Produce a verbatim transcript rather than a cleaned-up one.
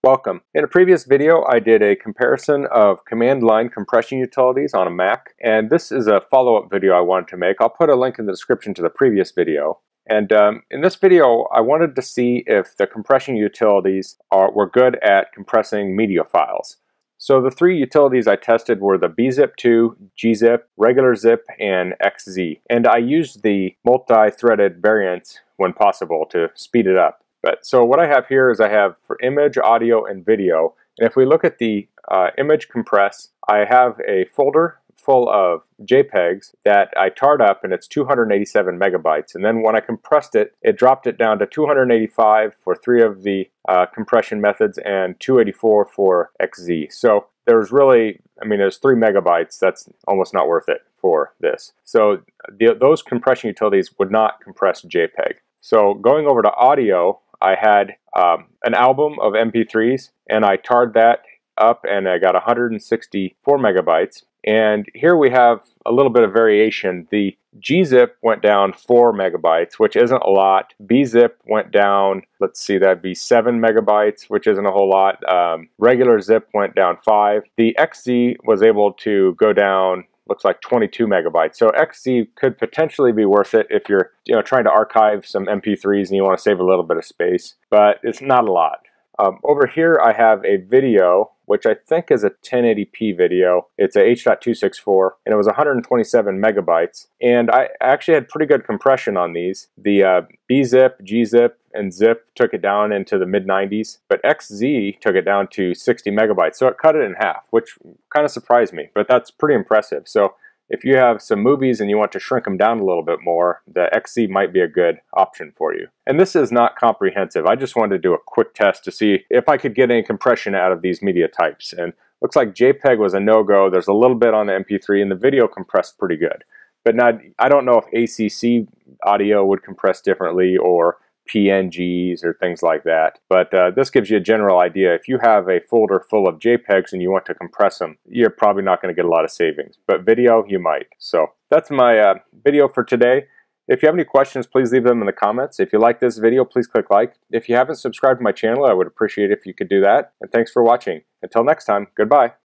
Welcome. In a previous video, I did a comparison of command line compression utilities on a Mac, and this is a follow-up video I wanted to make. I'll put a link in the description to the previous video. And um, in this video, I wanted to see if the compression utilities are, were good at compressing media files. So the three utilities I tested were the b zip two, gzip, regular zip, and pigz. And I used the multi-threaded variants when possible to speed it up. But so what I have here is I have for image, audio, and video. And if we look at the uh, image compress, I have a folder full of JPEGs that I tarred up, and it's two hundred eighty-seven megabytes. And then when I compressed it, it dropped it down to two hundred eighty-five for three of the uh, compression methods and two eighty-four for pigz. So there's really, I mean, there's three megabytes. That's almost not worth it for this. So the, those compression utilities would not compress JPEG. So going over to audio, I had um, an album of M P threes, and I tarred that up, and I got one hundred sixty-four megabytes. And here we have a little bit of variation. The gzip went down four megabytes, which isn't a lot. Bzip went down, let's see, that'd be seven megabytes, which isn't a whole lot. Um, regular zip went down five. The pigz was able to go down, looks like twenty-two megabytes. So pigz could potentially be worth it if you're you know, trying to archive some M P threes and you want to save a little bit of space, but it's not a lot. Um, over here I have a video, which I think is a ten eighty p video. It's a H point two sixty-four, and it was one hundred twenty-seven megabytes. And I actually had pretty good compression on these. The uh, bzip, gzip, and zip took it down into the mid nineties, but pigz took it down to sixty megabytes. So it cut it in half, which kind of surprised me, but that's pretty impressive. So if you have some movies and you want to shrink them down a little bit more, the pigz might be a good option for you. And this is not comprehensive. I just wanted to do a quick test to see if I could get any compression out of these media types. And looks like JPEG was a no-go. There's a little bit on the M P three, and the video compressed pretty good. But now, I don't know if A C C audio would compress differently, or P N Gs or things like that. But uh, this gives you a general idea. If you have a folder full of JPEGs and you want to compress them, you're probably not going to get a lot of savings. But video, you might. So that's my uh, video for today. If you have any questions, please leave them in the comments. If you like this video, please click like. If you haven't subscribed to my channel, I would appreciate it if you could do that. And thanks for watching. Until next time, goodbye.